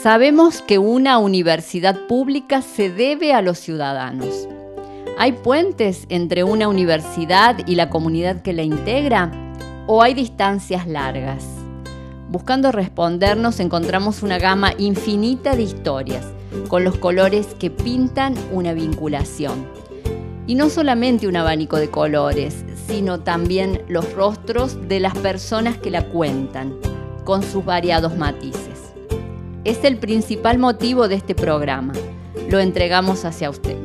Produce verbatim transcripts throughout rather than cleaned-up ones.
Sabemos que una universidad pública se debe a los ciudadanos. ¿Hay puentes entre una universidad y la comunidad que la integra? ¿O hay distancias largas? Buscando respondernos, encontramos una gama infinita de historias, con los colores que pintan una vinculación. Y no solamente un abanico de colores, sino también los rostros de las personas que la cuentan, con sus variados matices. Es el principal motivo de este programa. Lo entregamos hacia usted.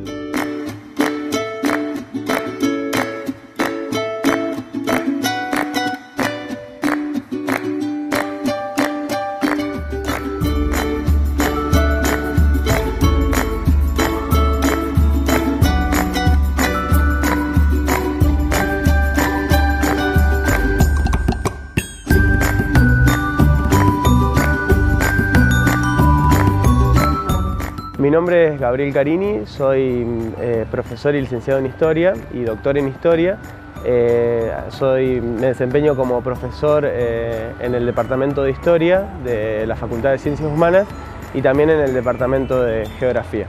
Mi nombre es Gabriel Carini, soy eh, profesor y licenciado en Historia y doctor en Historia. Eh, soy, me desempeño como profesor eh, en el Departamento de Historia de la Facultad de Ciencias Humanas y también en el Departamento de Geografía.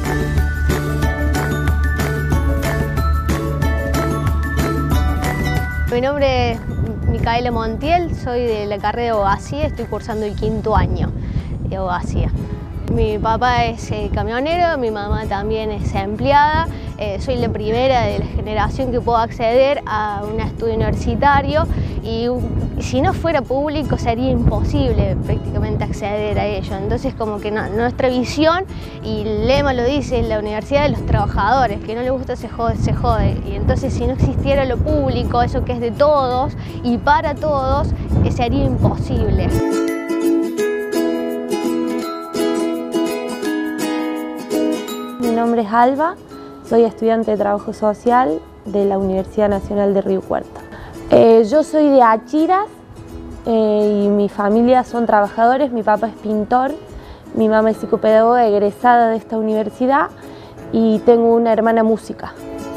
Mi nombre es Micaela Montiel, soy de la carrera de abogacía, estoy cursando el quinto año de abogacía. Mi papá es eh, camionero, mi mamá también es empleada, eh, soy la primera de la generación que puedo acceder a un estudio universitario y, y si no fuera público sería imposible prácticamente acceder a ello. Entonces como que no, nuestra visión, y el lema lo dice, es la universidad de los trabajadores, que no le gusta se jode, se jode. Y entonces si no existiera lo público, eso que es de todos y para todos, eh, sería imposible. Mi nombre es Alba, soy estudiante de Trabajo Social de la Universidad Nacional de Río Cuarto. Eh, yo soy de Achiras eh, y mi familia son trabajadores, mi papá es pintor, mi mamá es psicopedagoga egresada de esta universidad y tengo una hermana música.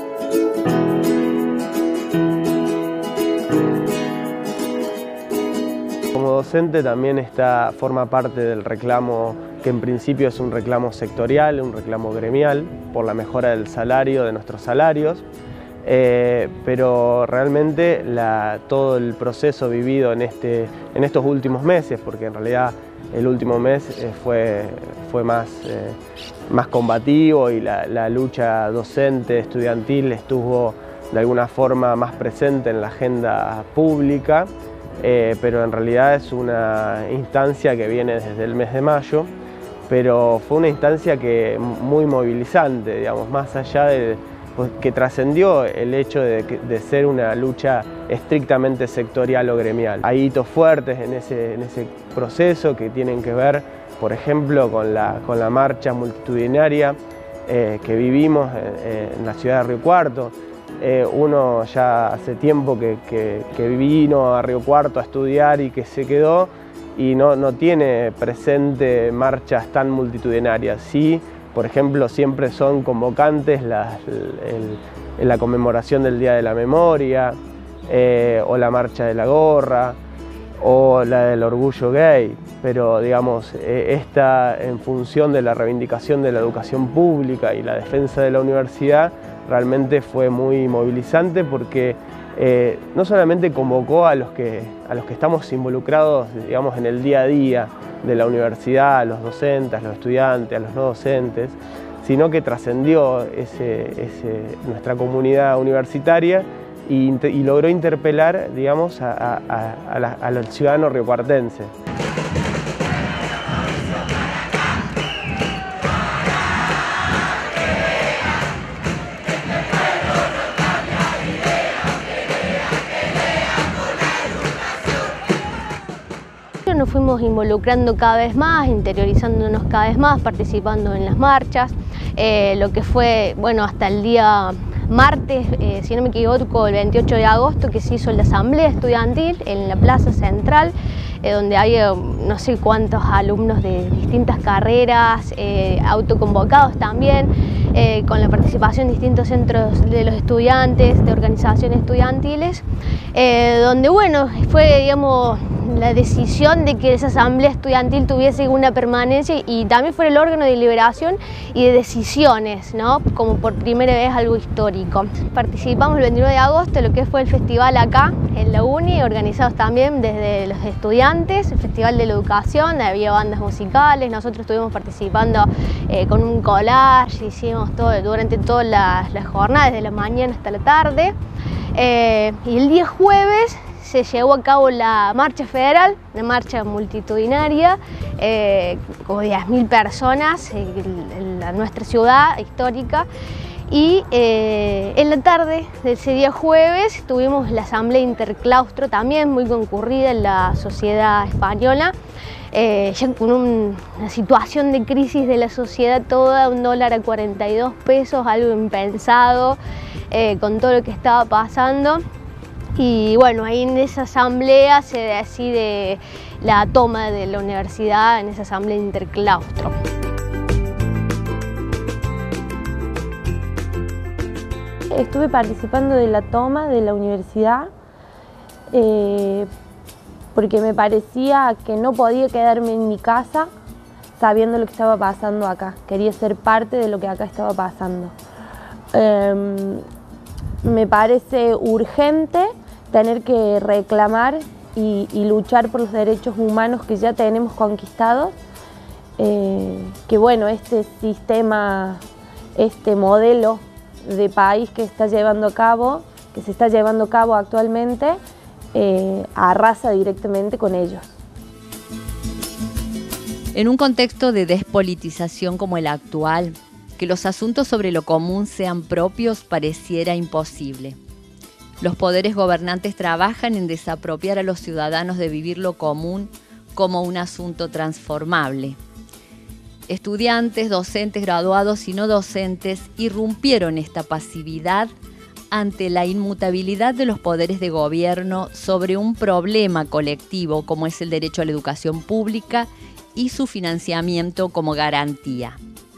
Como docente también está, forma parte del reclamo que en principio es un reclamo sectorial, un reclamo gremial, por la mejora del salario, de nuestros salarios, eh, pero realmente la, todo el proceso vivido en, este, en estos últimos meses, porque en realidad el último mes eh, fue, fue más, eh, más combativo y la, la lucha docente, estudiantil estuvo de alguna forma más presente en la agenda pública, eh, pero en realidad es una instancia que viene desde el mes de mayo, pero fue una instancia que muy movilizante, digamos, más allá de pues, que trascendió el hecho de, de ser una lucha estrictamente sectorial o gremial. Hay hitos fuertes en ese, en ese proceso que tienen que ver, por ejemplo, con la, con la marcha multitudinaria eh, que vivimos en, en la ciudad de Río Cuarto. Eh, uno ya hace tiempo que, que, que vino a Río Cuarto a estudiar y que se quedó, y no, no tiene presente marchas tan multitudinarias. Sí, por ejemplo, siempre son convocantes la, el, la conmemoración del Día de la Memoria, eh, o la marcha de la gorra, o la del orgullo gay, pero digamos, eh, esta en función de la reivindicación de la educación pública y la defensa de la universidad, realmente fue muy movilizante porque Eh, no solamente convocó a los, que, a los que estamos involucrados, digamos, en el día a día de la universidad, a los docentes, a los estudiantes, a los no docentes, sino que trascendió ese, ese, nuestra comunidad universitaria y, y logró interpelar, digamos, a, a, a la, al ciudadano riocuartense. Nos fuimos involucrando cada vez más, interiorizándonos cada vez más, participando en las marchas, eh, lo que fue, bueno, hasta el día martes, eh, si no me equivoco, el veintiocho de agosto, que se hizo la asamblea estudiantil en la plaza central, eh, donde había no sé cuántos alumnos de distintas carreras, eh, autoconvocados también, eh, con la participación de distintos centros de los estudiantes, de organizaciones estudiantiles, eh, donde bueno, fue, digamos, la decisión de que esa asamblea estudiantil tuviese una permanencia y también fuera el órgano de deliberación y de decisiones, ¿no? Como por primera vez algo histórico. Participamos el veintinueve de agosto en lo que fue el festival acá en la uni, organizados también desde los estudiantes, el Festival de la Educación, había bandas musicales, nosotros estuvimos participando eh, con un collage, hicimos todo durante todas las, las jornadas, desde la mañana hasta la tarde. Eh, y el día jueves se llevó a cabo la marcha federal, una marcha multitudinaria, eh, como diez mil personas en, en la, nuestra ciudad histórica. Y eh, en la tarde de ese día jueves tuvimos la asamblea interclaustro, también muy concurrida en la sociedad española, eh, ya con un, una situación de crisis de la sociedad toda, un dólar a cuarenta y dos pesos, algo impensado, eh, con todo lo que estaba pasando. Y bueno, ahí en esa asamblea se decide la toma de la universidad, en esa asamblea interclaustro. Estuve participando de la toma de la universidad eh, porque me parecía que no podía quedarme en mi casa sabiendo lo que estaba pasando acá. Quería ser parte de lo que acá estaba pasando. Eh, me parece urgente tener que reclamar y, y luchar por los derechos humanos que ya tenemos conquistados. Eh, que bueno, este sistema, este modelo de país que está llevando a cabo, que se está llevando a cabo actualmente, eh, arrasa directamente con ellos. En un contexto de despolitización como el actual, que los asuntos sobre lo común sean propios pareciera imposible. Los poderes gobernantes trabajan en desapropiar a los ciudadanos de vivir lo común como un asunto transformable. Estudiantes, docentes, graduados y no docentes irrumpieron esta pasividad ante la inmutabilidad de los poderes de gobierno sobre un problema colectivo como es el derecho a la educación pública y su financiamiento como garantía.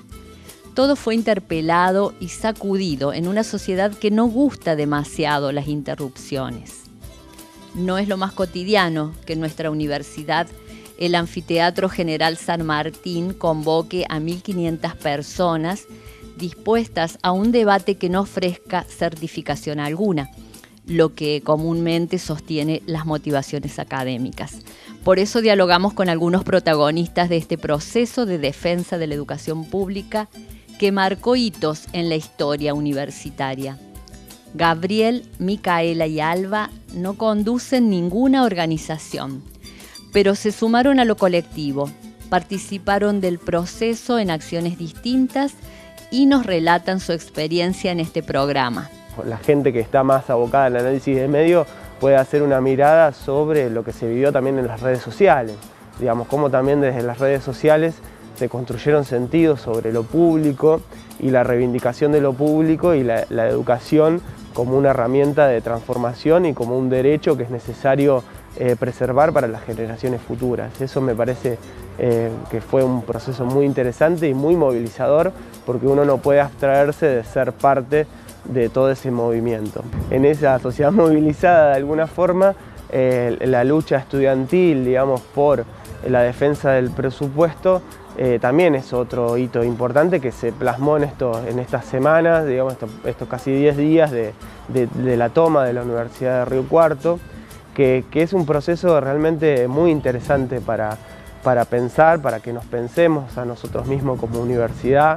Todo fue interpelado y sacudido en una sociedad que no gusta demasiado las interrupciones. No es lo más cotidiano que en nuestra universidad el Anfiteatro General San Martín convoque a mil quinientas personas dispuestas a un debate que no ofrezca certificación alguna, lo que comúnmente sostiene las motivaciones académicas. Por eso dialogamos con algunos protagonistas de este proceso de defensa de la educación pública que marcó hitos en la historia universitaria. Gabriel, Micaela y Alba no conducen ninguna organización, pero se sumaron a lo colectivo, participaron del proceso en acciones distintas y nos relatan su experiencia en este programa. La gente que está más abocada al análisis de medios puede hacer una mirada sobre lo que se vivió también en las redes sociales. Digamos, cómo también desde las redes sociales se construyeron sentidos sobre lo público y la reivindicación de lo público y la, la educación como una herramienta de transformación y como un derecho que es necesario eh, preservar para las generaciones futuras. Eso me parece eh, que fue un proceso muy interesante y muy movilizador, porque uno no puede abstraerse de ser parte de todo ese movimiento. En esa sociedad movilizada, de alguna forma, eh, la lucha estudiantil, digamos, por la defensa del presupuesto, eh, también es otro hito importante que se plasmó en, esto, en estas semanas, digamos, estos, estos casi diez días de, de, de la toma de la Universidad de Río Cuarto, que, que es un proceso realmente muy interesante para, para pensar, para que nos pensemos a nosotros mismos como universidad.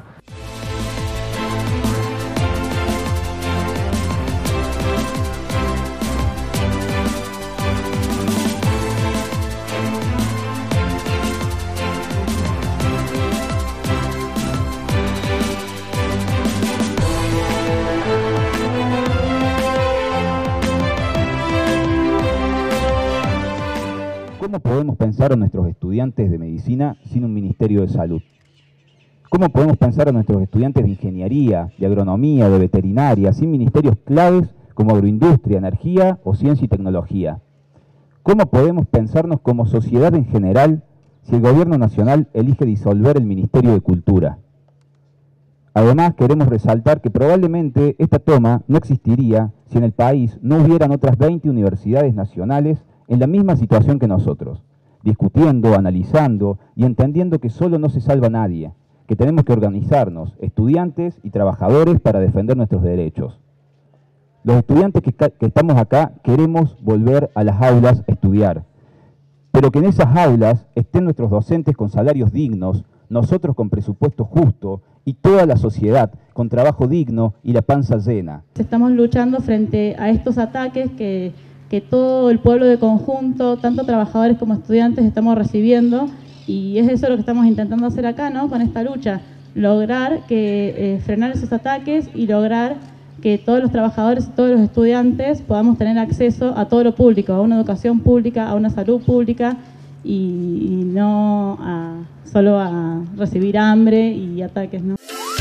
¿Cómo podemos pensar a nuestros estudiantes de medicina sin un Ministerio de Salud? ¿Cómo podemos pensar a nuestros estudiantes de ingeniería, de agronomía, de veterinaria, sin ministerios claves como agroindustria, energía o ciencia y tecnología? ¿Cómo podemos pensarnos como sociedad en general si el gobierno nacional elige disolver el Ministerio de Cultura? Además, queremos resaltar que probablemente esta toma no existiría si en el país no hubieran otras veinte universidades nacionales en la misma situación que nosotros, discutiendo, analizando y entendiendo que solo no se salva nadie, que tenemos que organizarnos, estudiantes y trabajadores, para defender nuestros derechos. Los estudiantes que, que estamos acá queremos volver a las aulas a estudiar, pero que en esas aulas estén nuestros docentes con salarios dignos, nosotros con presupuesto justo y toda la sociedad con trabajo digno y la panza llena. Estamos luchando frente a estos ataques que, que todo el pueblo de conjunto, tanto trabajadores como estudiantes, estamos recibiendo, y es eso lo que estamos intentando hacer acá, ¿no? Con esta lucha, lograr que, eh, frenar esos ataques y lograr que todos los trabajadores y todos los estudiantes podamos tener acceso a todo lo público, a una educación pública, a una salud pública, y, y no a, solo a recibir hambre y ataques, ¿no?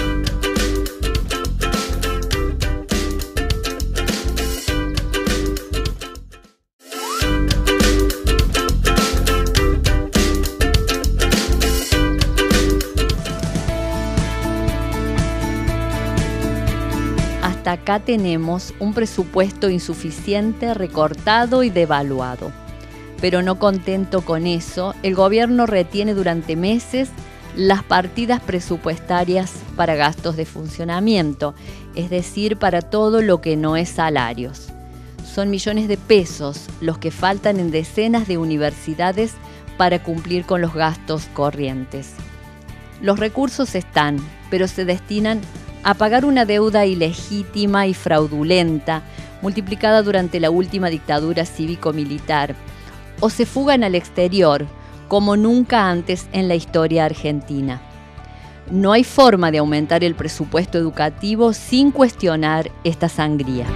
Hasta acá tenemos un presupuesto insuficiente, recortado y devaluado. Pero no contento con eso, el gobierno retiene durante meses las partidas presupuestarias para gastos de funcionamiento, es decir, para todo lo que no es salarios. Son millones de pesos los que faltan en decenas de universidades para cumplir con los gastos corrientes. Los recursos están, pero se destinan a pagar una deuda ilegítima y fraudulenta, multiplicada durante la última dictadura cívico-militar, o se fugan al exterior, como nunca antes en la historia argentina. No hay forma de aumentar el presupuesto educativo sin cuestionar esta sangría.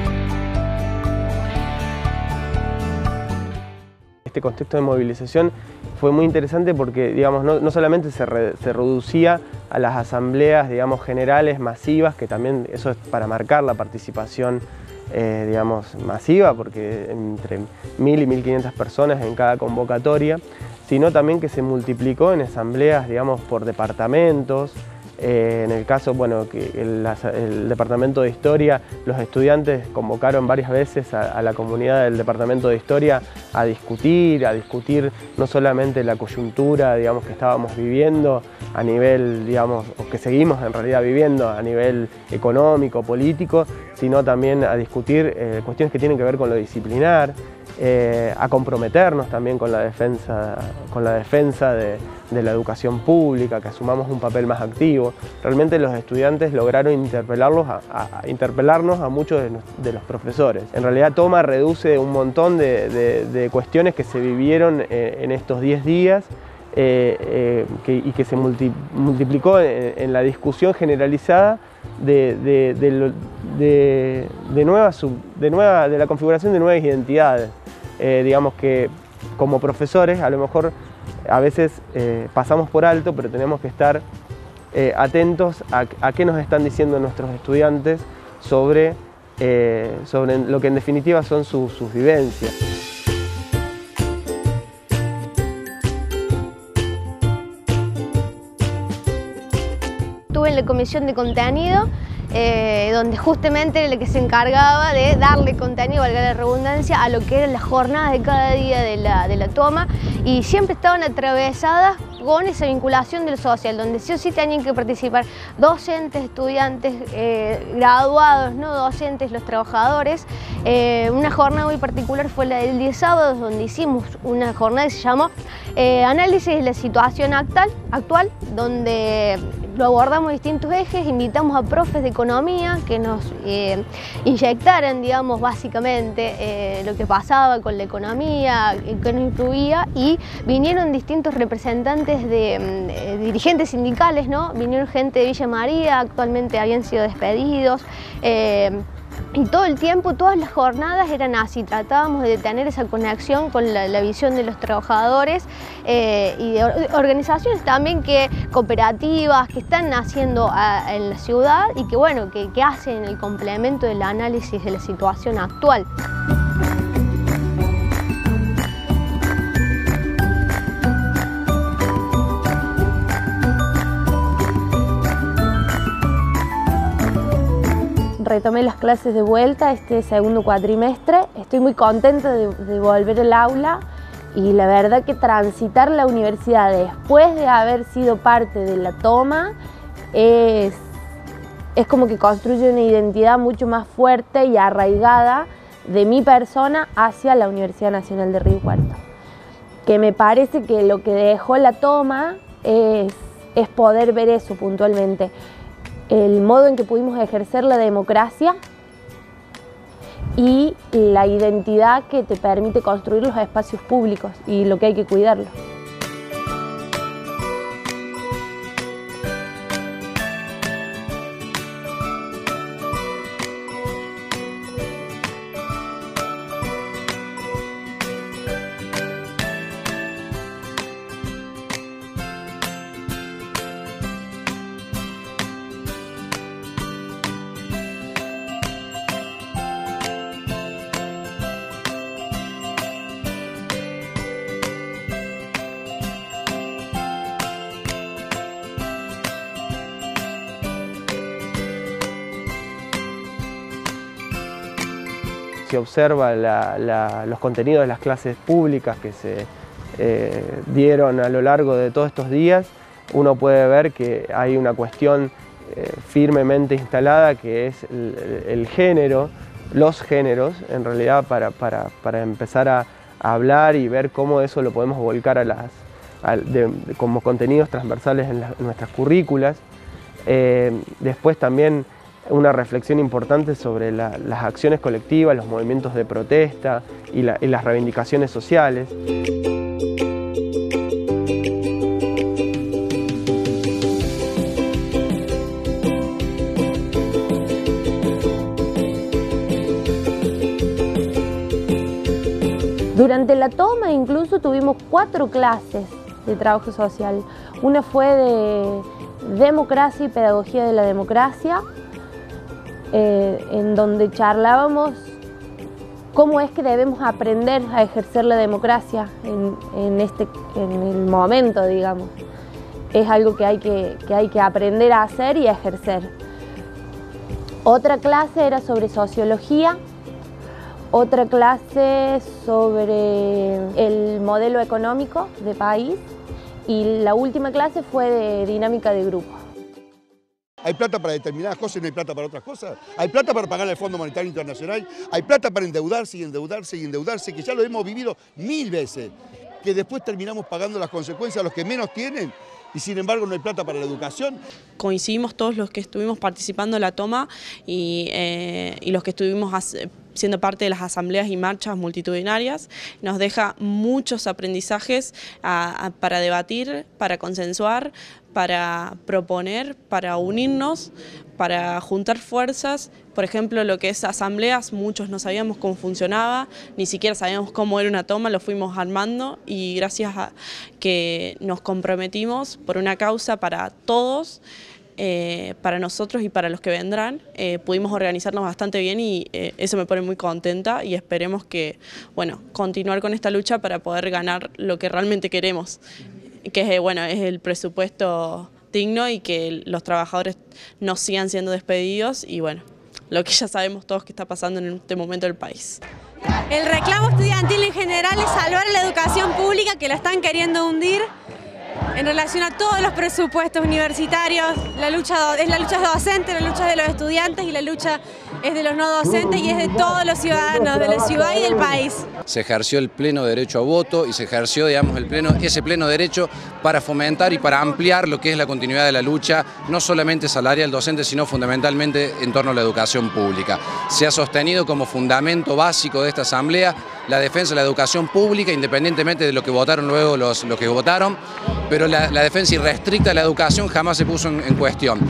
Este contexto de movilización fue muy interesante porque, digamos, no, no solamente se, re, se reducía a las asambleas, digamos, generales masivas, que también eso es para marcar la participación, eh, digamos, masiva, porque entre mil y mil quinientas personas en cada convocatoria, sino también que se multiplicó en asambleas, digamos, por departamentos. Eh, en el caso, bueno, que el, el Departamento de Historia, los estudiantes convocaron varias veces a, a la comunidad del Departamento de Historia a discutir, a discutir no solamente la coyuntura, digamos, que estábamos viviendo a nivel, digamos, o que seguimos en realidad viviendo a nivel económico, político, sino también a discutir eh, cuestiones que tienen que ver con lo disciplinar, eh, a comprometernos también con la defensa, con la defensa de, de la educación pública, que asumamos un papel más activo. Realmente los estudiantes lograron interpelarlos a, a, a interpelarnos a muchos de, de los profesores. En realidad Toma reduce un montón de, de, de cuestiones que se vivieron eh, en estos diez días eh, eh, que, y que se multi, multiplicó en, en la discusión generalizada de, de, de, de, de, nueva sub, de, nueva, de la configuración de nuevas identidades. Eh, digamos que como profesores a lo mejor a veces eh, pasamos por alto, pero tenemos que estar eh, atentos a, a qué nos están diciendo nuestros estudiantes sobre, eh, sobre lo que en definitiva son su, sus vivencias. Estuve en la comisión de contenido, eh, donde justamente era la que se encargaba de darle contenido, valga la redundancia, a lo que eran las jornadas de cada día de la, de la toma, y siempre estaban atravesadas con esa vinculación del social, donde sí o sí tenían que participar docentes, estudiantes, eh, graduados, no docentes, los trabajadores. Eh, una jornada muy particular fue la del día sábado, donde hicimos una jornada que se llamó eh, Análisis de la situación actual, actual, donde lo abordamos distintos ejes, invitamos a profes de economía que nos eh, inyectaran, digamos, básicamente eh, lo que pasaba con la economía, que nos influía, y vinieron distintos representantes de eh, dirigentes sindicales, ¿no? Vinieron gente de Villa María, actualmente habían sido despedidos. Eh, Y todo el tiempo, todas las jornadas eran así, tratábamos de tener esa conexión con la, la visión de los trabajadores eh, y de or organizaciones también, que cooperativas que están naciendo a, en la ciudad y que, bueno, que, que hacen el complemento del análisis de la situación actual. retomé las clases de vuelta este segundo cuatrimestre. Estoy muy contenta de, de volver al aula y la verdad que transitar la universidad después de haber sido parte de la toma es, es como que construye una identidad mucho más fuerte y arraigada de mi persona hacia la Universidad Nacional de Río Cuarto. Que me parece que lo que dejó la toma es, es poder ver eso puntualmente. El modo en que pudimos ejercer la democracia y la identidad que te permite construir los espacios públicos y lo que hay que cuidarlo. Si observa la, la, los contenidos de las clases públicas que se eh, dieron a lo largo de todos estos días, uno puede ver que hay una cuestión eh, firmemente instalada que es el, el género, los géneros, en realidad para, para, para empezar a, a hablar y ver cómo eso lo podemos volcar a las, a, de, de, como contenidos transversales en, la, en nuestras currículas. Eh, después también una reflexión importante sobre la, las acciones colectivas, los movimientos de protesta y, la, y las reivindicaciones sociales. Durante la toma incluso tuvimos cuatro clases de trabajo social. Una fue de democracia y pedagogía de la democracia, Eh, en donde charlábamos cómo es que debemos aprender a ejercer la democracia en, en, este, en el momento, digamos. Es algo que hay que, que hay que aprender a hacer y a ejercer. Otra clase era sobre sociología, otra clase sobre el modelo económico de país y la última clase fue de dinámica de grupo. Hay plata para determinadas cosas y no hay plata para otras cosas. Hay plata para pagar al Fondo Monetario Internacional, hay plata para endeudarse y endeudarse y endeudarse, que ya lo hemos vivido mil veces, que después terminamos pagando las consecuencias a los que menos tienen y sin embargo no hay plata para la educación. Coincidimos todos los que estuvimos participando en la toma y, eh, y los que estuvimos siendo parte de las asambleas y marchas multitudinarias. Nos deja muchos aprendizajes a, a, para debatir, para consensuar, para proponer, para unirnos, para juntar fuerzas. Por ejemplo, lo que es asambleas, muchos no sabíamos cómo funcionaba, ni siquiera sabíamos cómo era una toma, lo fuimos armando y gracias a que nos comprometimos por una causa para todos, eh, para nosotros y para los que vendrán, eh, pudimos organizarnos bastante bien y eh, eso me pone muy contenta y esperemos que, bueno, continuar con esta lucha para poder ganar lo que realmente queremos, que es, bueno, es el presupuesto digno y que los trabajadores no sigan siendo despedidos y bueno, lo que ya sabemos todos que está pasando en este momento del país. El reclamo estudiantil en general es salvar la educación pública que la están queriendo hundir en relación a todos los presupuestos universitarios. La lucha es la lucha docente, la lucha de los estudiantes y la lucha es de los no docentes y es de todos los ciudadanos de la ciudad y del país. Se ejerció el pleno derecho a voto y se ejerció, digamos, el pleno, ese pleno derecho para fomentar y para ampliar lo que es la continuidad de la lucha, no solamente salarial docente, sino fundamentalmente en torno a la educación pública. Se ha sostenido como fundamento básico de esta asamblea la defensa de la educación pública, independientemente de lo que votaron luego los, los que votaron, pero la, la defensa irrestricta de la educación jamás se puso en, en cuestión.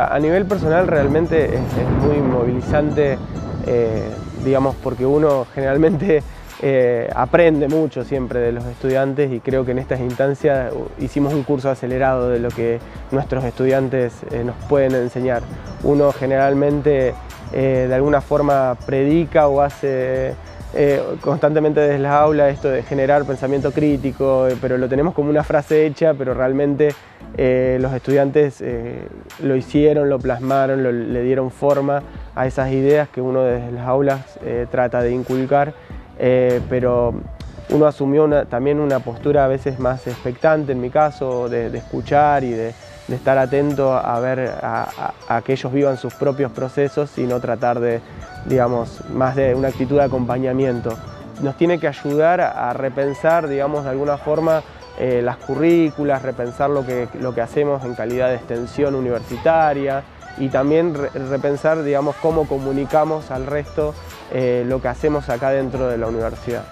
a nivel personal realmente es, es muy movilizante, eh, digamos, porque uno generalmente eh, aprende mucho siempre de los estudiantes, y creo que en estas instancias hicimos un curso acelerado de lo que nuestros estudiantes eh, nos pueden enseñar. Uno generalmente eh, de alguna forma predica o hace eh, constantemente desde las aulas esto de generar pensamiento crítico, eh, pero lo tenemos como una frase hecha, pero realmente eh, los estudiantes eh, lo hicieron, lo plasmaron, lo, le dieron forma a esas ideas que uno desde las aulas eh, trata de inculcar, eh, pero uno asumió una, también una postura a veces más expectante, en mi caso, de, de escuchar y de, de estar atento a ver a, a, a que ellos vivan sus propios procesos y no tratar de, digamos, más de una actitud de acompañamiento. Nos tiene que ayudar a, a repensar, digamos, de alguna forma eh, las currículas, repensar lo que, lo que hacemos en calidad de extensión universitaria y también re, repensar, digamos, cómo comunicamos al resto eh, lo que hacemos acá dentro de la universidad.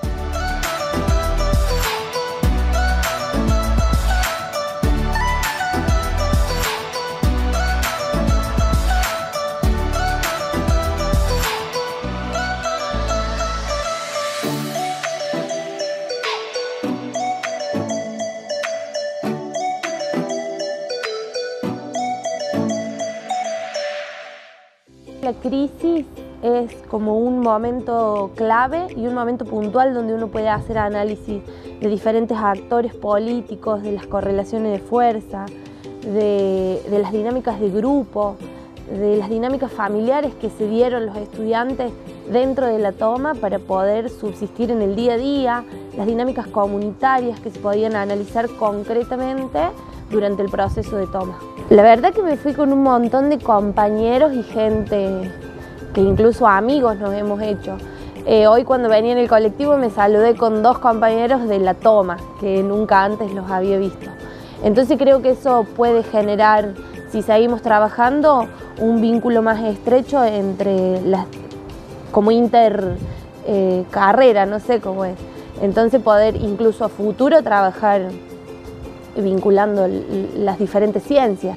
La crisis es como un momento clave y un momento puntual donde uno puede hacer análisis de diferentes actores políticos, de las correlaciones de fuerza, de, de las dinámicas de grupo, de las dinámicas familiares que se dieron los estudiantes dentro de la toma para poder subsistir en el día a día, las dinámicas comunitarias que se podían analizar concretamente durante el proceso de toma. La verdad que me fui con un montón de compañeros y gente que incluso amigos nos hemos hecho. Eh, hoy cuando venía en el colectivo me saludé con dos compañeros de la toma, que nunca antes los había visto. Entonces creo que eso puede generar, si seguimos trabajando, un vínculo más estrecho entre las, como inter eh, carrera, no sé cómo es. Entonces poder incluso a futuro trabajar vinculando las diferentes ciencias.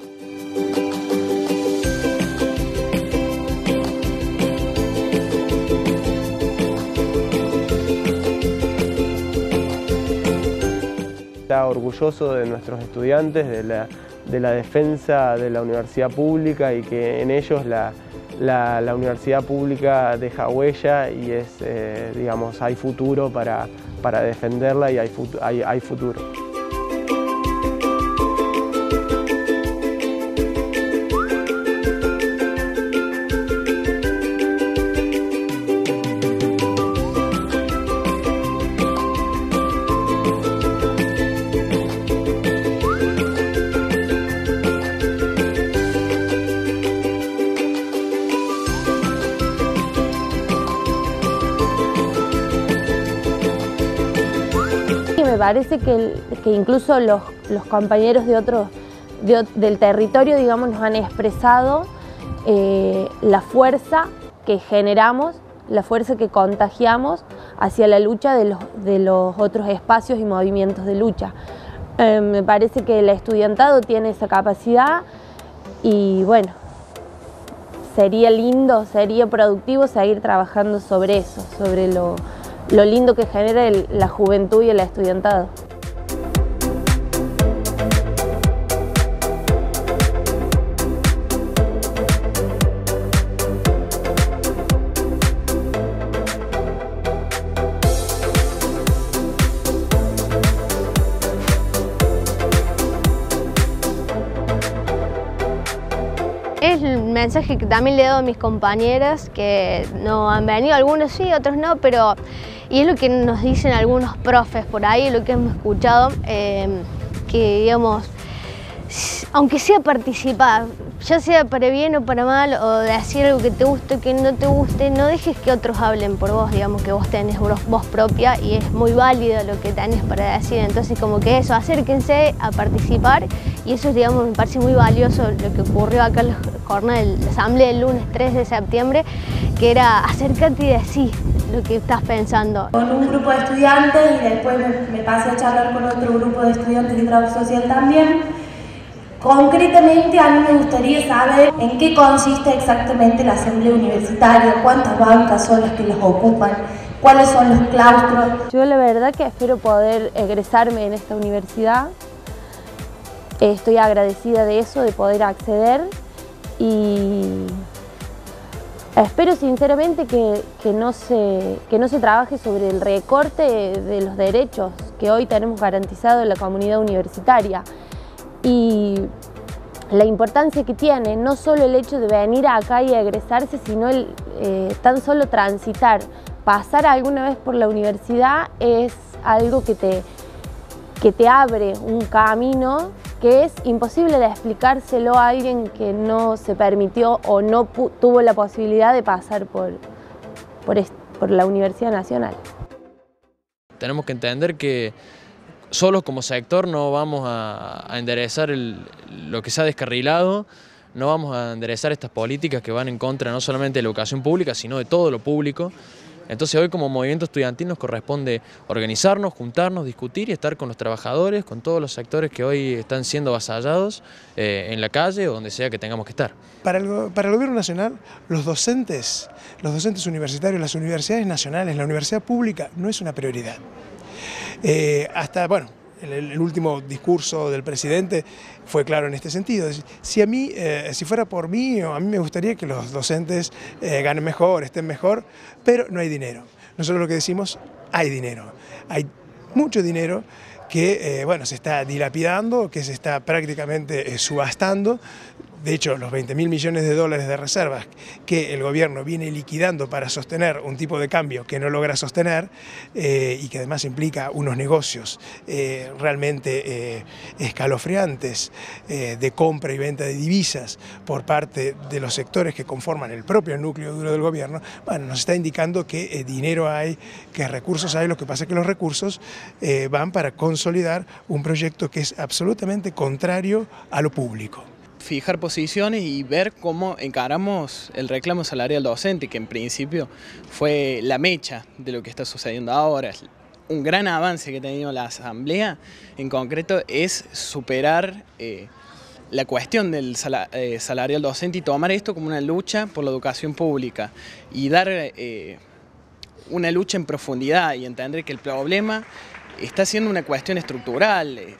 Está orgulloso de nuestros estudiantes, de la, de la defensa de la universidad pública y que en ellos la, la, la universidad pública deja huella y es, eh, digamos, hay futuro para, para defenderla y hay, hay, hay futuro. Me parece que, que incluso los, los compañeros de otros, de, del territorio, digamos, nos han expresado eh, la fuerza que generamos, la fuerza que contagiamos hacia la lucha de los, de los otros espacios y movimientos de lucha. Eh, me parece que el estudiantado tiene esa capacidad y bueno, sería lindo, sería productivo seguir trabajando sobre eso, sobre lo lo lindo que genera el, la juventud y el estudiantado. Es el mensaje que también le he dado a mis compañeras que no han venido, algunos sí, otros no, pero y es lo que nos dicen algunos profes por ahí, lo que hemos escuchado, eh, que digamos, aunque sea participar, ya sea para bien o para mal, o decir algo que te guste o que no te guste, no dejes que otros hablen por vos, digamos que vos tenés voz propia y es muy válido lo que tenés para decir, entonces como que eso, acérquense a participar y eso, digamos, me parece muy valioso lo que ocurrió acá en la jornada de la asamblea del lunes tres de septiembre, que era acércate y decir lo que estás pensando. Con un grupo de estudiantes y después me, me pasé a charlar con otro grupo de estudiantes de trabajo social también. Concretamente, a mí me gustaría saber en qué consiste exactamente la asamblea universitaria, cuántas bancas son las que las ocupan, cuáles son los claustros. Yo la verdad que espero poder egresarme en esta universidad. Estoy agradecida de eso, de poder acceder, y espero sinceramente que, que, no se, que no se trabaje sobre el recorte de los derechos que hoy tenemos garantizado en la comunidad universitaria. Y la importancia que tiene no solo el hecho de venir acá y egresarse, sino el eh, tan solo transitar, pasar alguna vez por la universidad es algo que te, que te abre un camino que es imposible de explicárselo a alguien que no se permitió o no tuvo la posibilidad de pasar por, por, por la Universidad Nacional. Tenemos que entender que solos como sector no vamos a, a enderezar el, lo que se ha descarrilado, no vamos a enderezar estas políticas que van en contra no solamente de la educación pública, sino de todo lo público. Entonces hoy como movimiento estudiantil nos corresponde organizarnos, juntarnos, discutir y estar con los trabajadores, con todos los sectores que hoy están siendo avasallados eh, en la calle o donde sea que tengamos que estar. Para el, para el gobierno nacional, los docentes, los docentes universitarios, las universidades nacionales, la universidad pública no es una prioridad. Eh, hasta, bueno, el, el último discurso del presidente fue claro en este sentido. Si a mí, eh, si fuera por mí, a mí me gustaría que los docentes eh, ganen mejor, estén mejor, pero no hay dinero. Nosotros lo que decimos, hay dinero. Hay mucho dinero que, eh, bueno, se está dilapidando, que se está prácticamente eh, subastando. De hecho, los veinte mil millones de dólares de reservas que el gobierno viene liquidando para sostener un tipo de cambio que no logra sostener eh, y que además implica unos negocios eh, realmente eh, escalofriantes eh, de compra y venta de divisas por parte de los sectores que conforman el propio núcleo duro del gobierno, bueno, nos está indicando que eh, dinero hay, que recursos hay. Lo que pasa es que los recursos eh, van para consolidar un proyecto que es absolutamente contrario a lo público. Fijar posiciones y ver cómo encaramos el reclamo salarial docente, que en principio fue la mecha de lo que está sucediendo ahora. Un gran avance que ha tenido la Asamblea, en concreto, es superar eh, la cuestión del sal eh, salarial docente y tomar esto como una lucha por la educación pública y dar eh, una lucha en profundidad y entender que el problema está siendo una cuestión estructural. Eh.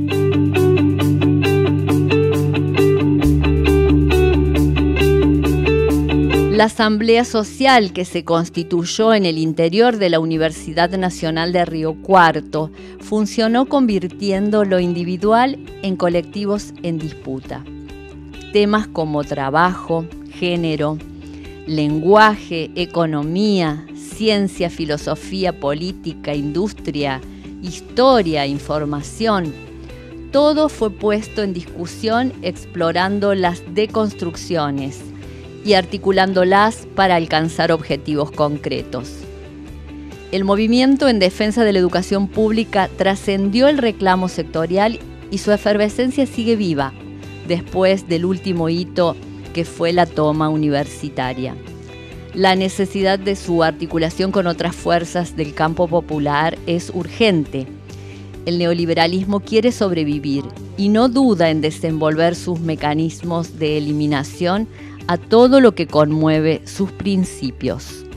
La Asamblea Social que se constituyó en el interior de la Universidad Nacional de Río Cuarto funcionó convirtiendo lo individual en colectivos en disputa. Temas como trabajo, género, lenguaje, economía, ciencia, filosofía, política, industria, historia, información, todo fue puesto en discusión explorando las deconstrucciones y articulándolas para alcanzar objetivos concretos. El movimiento en defensa de la educación pública trascendió el reclamo sectorial y su efervescencia sigue viva después del último hito que fue la toma universitaria. La necesidad de su articulación con otras fuerzas del campo popular es urgente. El neoliberalismo quiere sobrevivir y no duda en desenvolver sus mecanismos de eliminación a todo lo que conmueve sus principios.